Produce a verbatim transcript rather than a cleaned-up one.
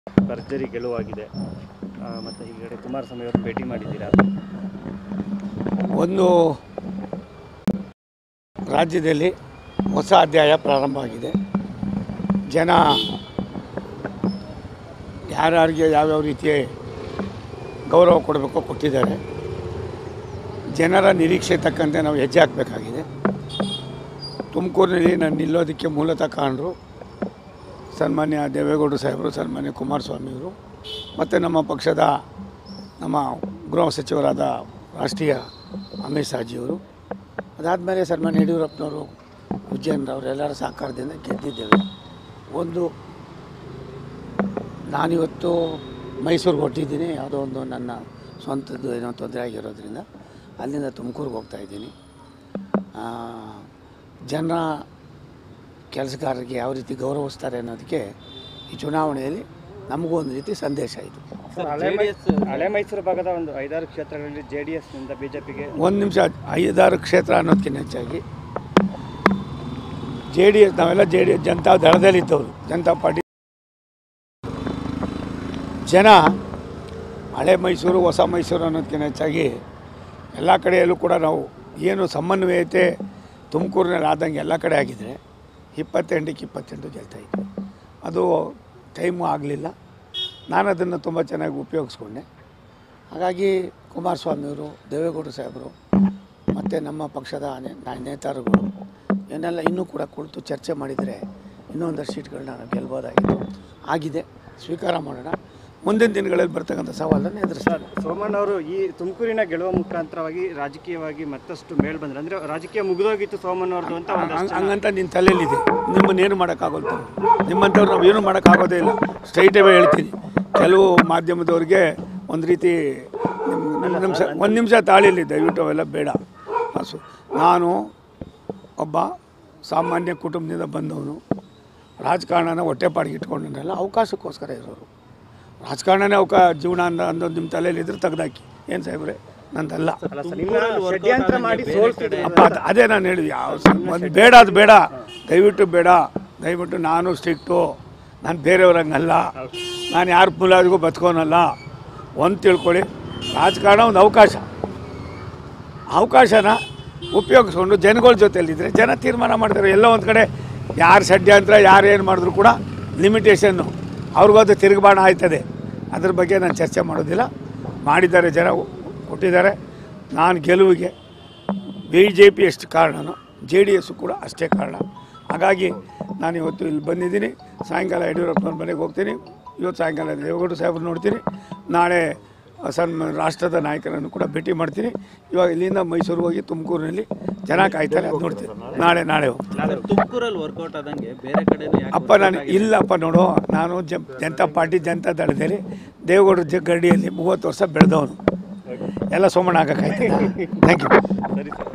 ಭರ್ಜರಿ ಗೆಲುವಾಗಿದೆ. ಮತ್ತು ಈ ಕಡೆ ಕುಮಾರಸ್ವಾಮಿ ಅವರು ಭೇಟಿ ಮಾಡಿದ್ದೀರಾ? ಒಂದು ರಾಜ್ಯದಲ್ಲಿ ಹೊಸ ಅಧ್ಯಾಯ ಪ್ರಾರಂಭ ಆಗಿದೆ. ಜನ ಯಾರ್ಯಾರಿಗೆ ಯಾವ್ಯಾವ ರೀತಿಯ ಗೌರವ ಕೊಡಬೇಕೋ ಕೊಟ್ಟಿದ್ದಾರೆ. ಜನರ ನಿರೀಕ್ಷೆ ತಕ್ಕಂತೆ ನಾವು ಹೆಜ್ಜೆ ಹಾಕಬೇಕಾಗಿದೆ. ತುಮಕೂರಿನಲ್ಲಿ ನಾನು ನಿಲ್ಲೋದಕ್ಕೆ ಮೂಲತಃ ಕಾರಣರು ಸನ್ಮಾನ್ಯ ದೇವೇಗೌಡರು ಸಾಹೇಬರು, ಸನ್ಮಾನ್ಯ ಕುಮಾರಸ್ವಾಮಿಯವರು ಮತ್ತು ನಮ್ಮ ಪಕ್ಷದ ನಮ್ಮ ಗೃಹ ಸಚಿವರಾದ ರಾಷ್ಟ್ರೀಯ ಅಮಿತ್ ಶಾಜಿಯವರು, ಅದಾದಮೇಲೆ ಸನ್ಮಾನ್ಯ ಯಡಿಯೂರಪ್ಪನವರು, ಉಜ್ಜಯನರವರೆಲ್ಲರ ಸಹಕಾರದಿಂದ ಗೆದ್ದಿದ್ದೇವೆ. ಒಂದು ನಾನಿವತ್ತು ಮೈಸೂರಿಗೆ ಹೊರಟಿದ್ದೀನಿ. ಯಾವುದೋ ಒಂದು ನನ್ನ ಸ್ವಂತದ್ದು ಏನೋ ತೊಂದರೆ ಆಗಿರೋದ್ರಿಂದ ಅಲ್ಲಿಂದ ತುಮಕೂರಿಗೆ ಹೋಗ್ತಾಯಿದ್ದೀನಿ. ಜನ ಕೆಲಸಗಾರರಿಗೆ ಯಾವ ರೀತಿ ಗೌರವಿಸ್ತಾರೆ ಅನ್ನೋದಕ್ಕೆ ಈ ಚುನಾವಣೆಯಲ್ಲಿ ನಮಗೂ ಒಂದು ರೀತಿ ಸಂದೇಶ ಆಯಿತು. ಹಳೆ ಮೈಸೂರು ಭಾಗದ ಒಂದು ಐದಾರು ಕ್ಷೇತ್ರಗಳಲ್ಲಿ ಜೆ ಡಿ ಎಸ್ನಿಂದ ಬಿ ಜೆ ಪಿಗೆ ಒಂದು ನಿಮಿಷ ಐದಾರು ಕ್ಷೇತ್ರ ಅನ್ನೋದಕ್ಕಿಂತ ಹೆಚ್ಚಾಗಿ ಜೆ ಡಿ ಎಸ್ ನಾವೆಲ್ಲ ಜೆ ಡಿ ಎಸ್ ಜನತಾ ದಳದಲ್ಲಿದ್ದವರು. ಜನತಾ ಪಾರ್ಟಿ ಜನ ಹಳೆ ಮೈಸೂರು ಹೊಸ ಮೈಸೂರು ಅನ್ನೋದಕ್ಕಿಂತ ಹೆಚ್ಚಾಗಿ ಎಲ್ಲ ಕಡೆಯಲ್ಲೂ ಕೂಡ ನಾವು ಏನು ಸಮನ್ವಯತೆ ತುಮಕೂರಿನಲ್ಲಿ ಆದಂಗೆ ಎಲ್ಲ ಕಡೆ ಆಗಿದ್ರೆ ಇಪ್ಪತ್ತೆಂಟಕ್ಕೆ ಇಪ್ಪತ್ತೆಂಟು ಗೆಲ್ತಾಯಿದ್ವಿ. ಅದು ಟೈಮು ಆಗಲಿಲ್ಲ. ನಾನು ಅದನ್ನು ತುಂಬ ಚೆನ್ನಾಗಿ ಉಪಯೋಗಿಸ್ಕೊಂಡೆ. ಹಾಗಾಗಿ ಕುಮಾರಸ್ವಾಮಿಯವರು, ದೇವೇಗೌಡರು ಸಾಹೇಬರು ಮತ್ತು ನಮ್ಮ ಪಕ್ಷದ ನೇತಾರುಗಳು ಏನೆಲ್ಲ ಇನ್ನೂ ಕೂಡ ಕುಳಿತು ಚರ್ಚೆ ಮಾಡಿದರೆ ಇನ್ನೊಂದಷ್ಟು ಸೀಟ್ಗಳನ್ನ ನಾವು ಗೆಲ್ಬೋದಾಗಿತ್ತು. ಆಗಿದೆ, ಸ್ವೀಕಾರ ಮಾಡೋಣ. ಮುಂದಿನ ದಿನಗಳಲ್ಲಿ ಬರ್ತಕ್ಕಂಥ ಸವಾಲನ್ನು ಎದುರಿಸ್ತಾರೆ. ಸೋಮಣ್ಣ ಅವರು ಈ ತುಮಕೂರಿನ ಗೆಲುವ ಮುಖಾಂತರವಾಗಿ ರಾಜಕೀಯವಾಗಿ ಮತ್ತಷ್ಟು ಮೇಲ್ ಬಂದರೆ, ಅಂದರೆ ರಾಜಕೀಯ ಮುಗಿದೋಗಿತ್ತು ಸೋಮಣ್ಣ ಅವ್ರದ್ದು ಅಂತ ಹಂಗಂತ ನಿನ್ನ ತಲೆಯಲ್ಲಿದೆ. ನಿಮ್ಮನ್ನೇನು ಮಾಡೋಕ್ಕಾಗೋಲ್ಲ. ನಿಮ್ಮಂಥವ್ರು ನಾವು ಏನು ಮಾಡೋಕ್ಕಾಗೋದೇ ಇಲ್ಲ. ಸ್ಟ್ರೈಟೇ ಹೇಳ್ತೀನಿ. ಕೆಲವು ಮಾಧ್ಯಮದವ್ರಿಗೆ ಒಂದು ರೀತಿ ನಿಮ್ಮ ನಿಮಿಷ ಒಂದು ನಿಮಿಷ ತಾಳಿಲಿ ದಯವಿಟ್ಟು ಅವೆಲ್ಲ ಬೇಡ. ಸೊ ನಾನು ಒಬ್ಬ ಸಾಮಾನ್ಯ ಕುಟುಂಬದಿಂದ ಬಂದವನು. ರಾಜಕಾರಣನ ಹೊಟ್ಟೆಪಾಡಿಗೆ ಇಟ್ಕೊಂಡನೆಲ್ಲ ಅವಕಾಶಕ್ಕೋಸ್ಕರ ಇರೋರು. ರಾಜಕಾರಣನೇ ಅವಕ ಜೀವನ ಅಂದ ಅಂದೊಂದು ನಿಮ್ಮ ತಲೆಯಲ್ಲಿ ಇದ್ರೆ ತೆಗ್ದಾಕಿ. ಏನು ಸಾಹೇಬ್ರೆ, ನಂದಲ್ಲ. ಅಪ್ಪ ಅದೇ ನಾನು ಹೇಳಿ ಯಾವ ಒಂದು ಬೇಡ, ಅದು ಬೇಡ, ದಯವಿಟ್ಟು ಬೇಡ. ದಯವಿಟ್ಟು ನಾನು ಸ್ಟ್ರಿಕ್ಟು, ನಾನು ಬೇರೆಯವ್ರಂಗಲ್ಲ, ನಾನು ಯಾರ ಮುಲಾದಿಗೂ ಬದುಕೋನಲ್ಲ. ಒಂದು ತಿಳ್ಕೊಳ್ಳಿ, ರಾಜಕಾರಣ ಒಂದು ಅವಕಾಶ. ಅವಕಾಶನ ಉಪಯೋಗಿಸ್ಕೊಂಡು ಜನಗಳ ಜೊತೆಯಲ್ಲಿದ್ದರೆ ಜನ ತೀರ್ಮಾನ ಮಾಡ್ತಾರೆ. ಎಲ್ಲ ಒಂದು ಕಡೆ ಯಾರು ಷಡ್ಯಂತ್ರ ಯಾರು ಏನು ಮಾಡಿದ್ರು ಕೂಡ ಲಿಮಿಟೇಷನ್ನು ಅವ್ರಿಗದು ತಿರುಗುಬಾಣ ಆಯ್ತದೆ. ಅದ್ರ ಬಗ್ಗೆ ನಾನು ಚರ್ಚೆ ಮಾಡೋದಿಲ್ಲ. ಮಾಡಿದ್ದಾರೆ, ಜನ ಕೊಟ್ಟಿದ್ದಾರೆ. ನಾನು ಗೆಲುವಿಗೆ ಬಿ ಜೆ ಪಿ ಎಷ್ಟು ಕಾರಣನೋ ಜೆ ಡಿ ಎಸ್ಸು ಕೂಡ ಅಷ್ಟೇ ಕಾರಣ. ಹಾಗಾಗಿ ನಾನು ಇವತ್ತು ಇಲ್ಲಿ ಬಂದಿದ್ದೀನಿ. ಸಾಯಂಕಾಲ ಯಡಿಯೂರಪ್ಪನವ್ರ ಮನೆಗೆ ಹೋಗ್ತೀನಿ. ಇವತ್ತು ಸಾಯಂಕಾಲ ದೇವೇಗೌಡರು ಸಾಹೇಬ್ರು ನೋಡ್ತೀನಿ. ನಾಳೆ ಸಣ್ಣ ರಾಷ್ಟ್ರದ ನಾಯಕರನ್ನು ಕೂಡ ಭೇಟಿ ಮಾಡ್ತೀನಿ. ಇವಾಗ ಇಲ್ಲಿಂದ ಮೈಸೂರು ಹೋಗಿ ತುಮಕೂರಿನಲ್ಲಿ ಜನ ಕಾಯ್ತಾರೆ, ಅದು ನೋಡ್ತೀನಿ. ನಾಳೆ ನಾಳೆ ಹೋಗ್ತೀನಿ. ತುಮಕೂರಲ್ಲಿ ವರ್ಕೌಟ್ ಆದಂಗೆ ಬೇರೆ ಕಡೆ ಅಪ್ಪ ನಾನು ಇಲ್ಲಪ್ಪ ನೋಡು, ನಾನು ಜ ಜನತಾ ಪಾರ್ಟಿ ಜನತಾ ದಳದಲ್ಲಿ ದೇವೇಗೌಡರ ಜ ಗಡಿಯಲ್ಲಿ ಮೂವತ್ತು ವರ್ಷ ಬೆಳೆದವನು. ಎಲ್ಲ ಸೋಮಣ್ಣ ಆಗಕ್ಕಾಯ್ತು. Thank you.